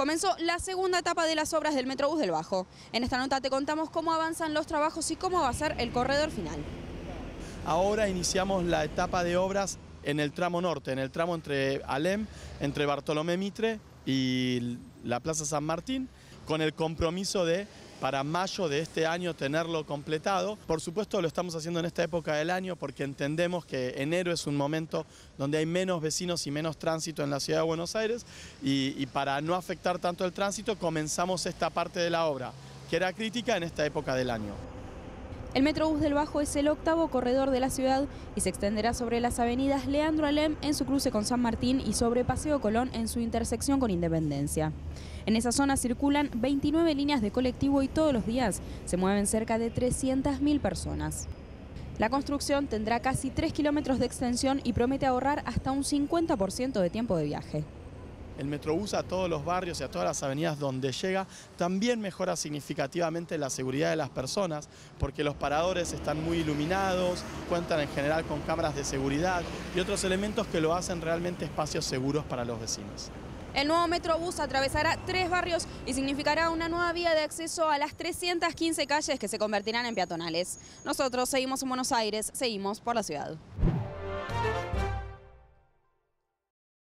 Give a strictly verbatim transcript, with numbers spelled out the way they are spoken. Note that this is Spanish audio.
Comenzó la segunda etapa de las obras del Metrobús del Bajo. En esta nota te contamos cómo avanzan los trabajos y cómo va a ser el corredor final. Ahora iniciamos la etapa de obras en el tramo norte, en el tramo entre Alem, entre Bartolomé Mitre y la Plaza San Martín, con el compromiso de para mayo de este año tenerlo completado. Por supuesto lo estamos haciendo en esta época del año porque entendemos que enero es un momento donde hay menos vecinos y menos tránsito en la ciudad de Buenos Aires y, y para no afectar tanto el tránsito comenzamos esta parte de la obra, que era crítica en esta época del año. El Metrobús del Bajo es el octavo corredor de la ciudad y se extenderá sobre las avenidas Leandro Alem en su cruce con San Martín y sobre Paseo Colón en su intersección con Independencia. En esa zona circulan veintinueve líneas de colectivo y todos los días se mueven cerca de trescientas mil personas. La construcción tendrá casi tres kilómetros de extensión y promete ahorrar hasta un cincuenta por ciento de tiempo de viaje. El Metrobús a todos los barrios y a todas las avenidas donde llega también mejora significativamente la seguridad de las personas porque los paradores están muy iluminados, cuentan en general con cámaras de seguridad y otros elementos que lo hacen realmente espacios seguros para los vecinos. El nuevo Metrobús atravesará tres barrios y significará una nueva vía de acceso a las trescientas quince calles que se convertirán en peatonales. Nosotros seguimos en Buenos Aires, seguimos por la ciudad.